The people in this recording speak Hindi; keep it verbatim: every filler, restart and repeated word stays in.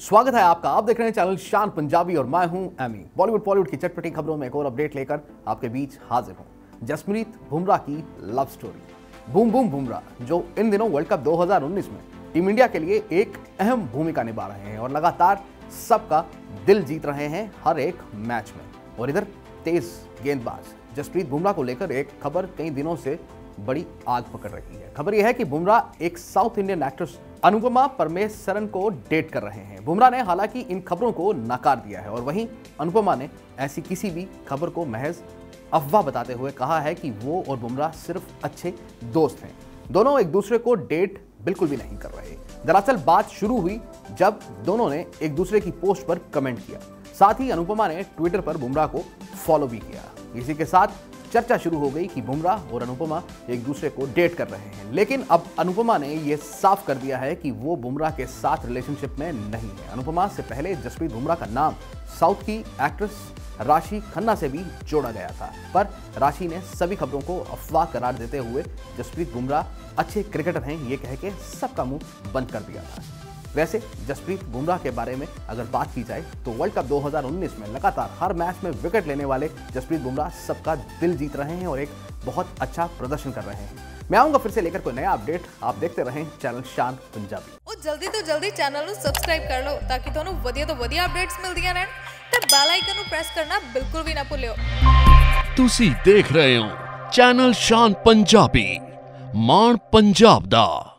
स्वागत है आपका। आप देख रहे हैं चैनल शान पंजाबी और मैं हूं एमी। बॉलीवुड बॉलीवुड की चटपटी खबरों में एक और अपडेट लेकर आपके बीच हाजिर हूं। जसप्रीत बुमराह की love story boom boom Bumrah, जो इन दिनों वर्ल्ड कप दो हज़ार उन्नीस में टीम इंडिया के लिए एक अहम भूमिका निभा रहे हैं और लगातार सबका दिल जीत रहे हैं हर एक मैच में। और इधर तेज गेंदबाज जसप्रीत बुमराह को लेकर एक खबर कई दिनों से बड़ी आग पकड़ रही है। खबर यह है कि बुमराह एक south Indian actress Anupama Parameswaran को डेट कर रहे हैं। बुमराह ने हालांकि इन खबरों को नकार दिया है और वहीं अनुपमा ने ऐसी किसी भी खबर को महज अफवाह बताते हुए कहा है कि वो और बुमराह सिर्फ अच्छे दोस्त हैं। दोनों एक दूसरे को डेट बिल्कुल भी नहीं कर रहे। दरअसल बात शुरू हुई जब दोनों ने एक दूसरे की पोस्ट पर कमेंट किया। साथ ही अनुपमा ने ट्विटर पर बुमराह को फॉलो भी किया। इसी के साथ चर्चा शुरू हो गई कि बुमराह और अनुपमा एक दूसरे को डेट कर रहे हैं। लेकिन अब अनुपमा ने यह साफ कर दिया है कि वो बुमराह के साथ रिलेशनशिप में नहीं है। अनुपमा से पहले जसप्रीत बुमराह का नाम साउथ की एक्ट्रेस राशि खन्ना से भी जोड़ा गया था, पर राशि ने सभी खबरों को अफवाह करार देते हुए जसप्रीत बुमराह अच्छे क्रिकेटर हैं ये कह के सबका मुंह बंद कर दिया था। वैसे जसप्रीत बुमराह के बारे में अगर बात की जाए तो वर्ल्ड कप दो हज़ार उन्नीस में लगातार हर मैच में विकेट लेने वाले जसप्रीत बुमराह सबका दिल जीत रहे हैं और एक बहुत अच्छा प्रदर्शन कर रहे हैं। मैं आऊंगा फिर से लेकर कोई नया अपडेट। आप देखते रहें चैनल शान पंजाबी। ਉਹ ਜਲਦੀ ਤੋਂ ਜਲਦੀ ਚੈਨਲ ਨੂੰ ਸਬਸਕ੍ਰਾਈਬ ਕਰ ਲਓ ਤਾਂ ਕਿ ਤੁਹਾਨੂੰ ਵਧੀਆ ਤੋਂ ਵਧੀਆ ਅਪਡੇਟਸ ਮਿਲਦੀਆਂ ਰਹਿਣ ਤੇ ਬੈਲ ਆਈਕਨ ਨੂੰ ਪ੍ਰੈਸ ਕਰਨਾ ਬਿਲਕੁਲ ਵੀ ਨਾ ਭੁੱਲਿਓ। ਤੁਸੀਂ ਦੇਖ ਰਹੇ ਹੋ ਚੈਨਲ ਸ਼ਾਨ ਪੰਜਾਬੀ, ਮਾਣ ਪੰਜਾਬ ਦਾ।